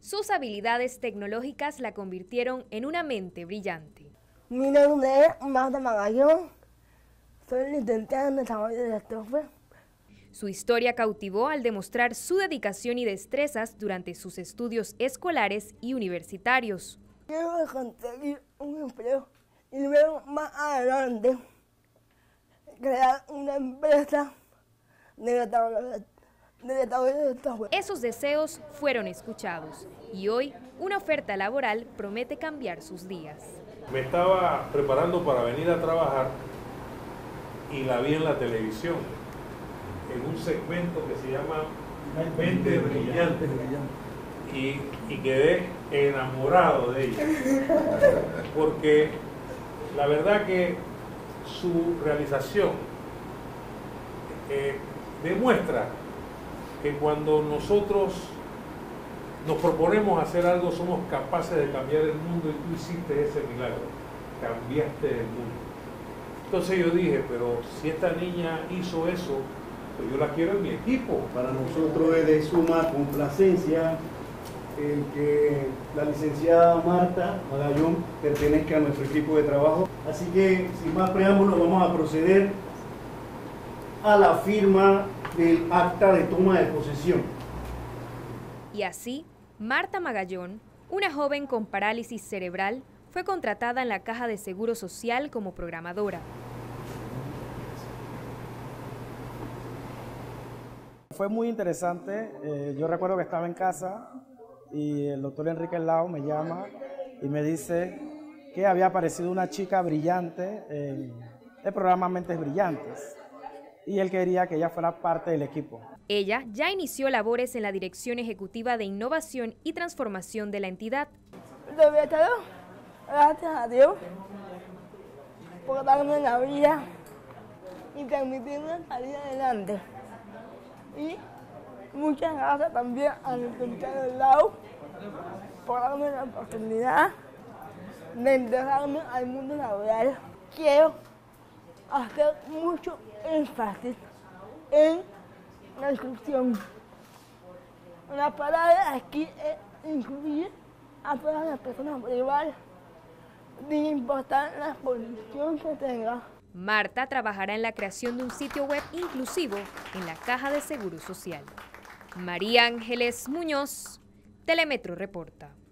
Sus habilidades tecnológicas la convirtieron en una mente brillante. Mi nombre es Marta Magallón, soy licenciada en desarrollo de software. Su historia cautivó al demostrar su dedicación y destrezas durante sus estudios escolares y universitarios. Quiero conseguir un empleo y luego más adelante crear una empresa de desarrollo de software. Esos deseos fueron escuchados y hoy una oferta laboral promete cambiar sus días. Me estaba preparando para venir a trabajar y la vi en la televisión, en un segmento que se llama Mente Brillante, y quedé enamorado de ella, porque la verdad que su realización demuestra que cuando nosotros nos proponemos hacer algo somos capaces de cambiar el mundo, y tú hiciste ese milagro, cambiaste el mundo. Entonces yo dije, pero si esta niña hizo eso, pues yo la quiero en mi equipo. Para nosotros es de suma complacencia el que la licenciada Marta Magallón pertenezca a nuestro equipo de trabajo. Así que, sin más preámbulos, vamos a proceder a la firma del acta de toma de posesión. Y así, Marta Magallón, una joven con parálisis cerebral, fue contratada en la Caja de Seguro Social como programadora. Fue muy interesante. Yo recuerdo que estaba en casa y el doctor Enrique Lao me llama y me dice que había aparecido una chica brillante en el programa Mentes Brillantes y él quería que ella fuera parte del equipo. Ella ya inició labores en la Dirección Ejecutiva de Innovación y Transformación de la entidad. Sobre todo, gracias a Dios por darme la vida y permitirme salir adelante. Y muchas gracias también al licenciado Lau por darme la oportunidad de integrarme al mundo laboral. Quiero hacer mucho énfasis en la inclusión. La palabra aquí es incluir a todas las personas por igual, sin importar la posición que tenga. Marta trabajará en la creación de un sitio web inclusivo en la Caja de Seguro Social. María Ángeles Muñoz, Telemetro reporta.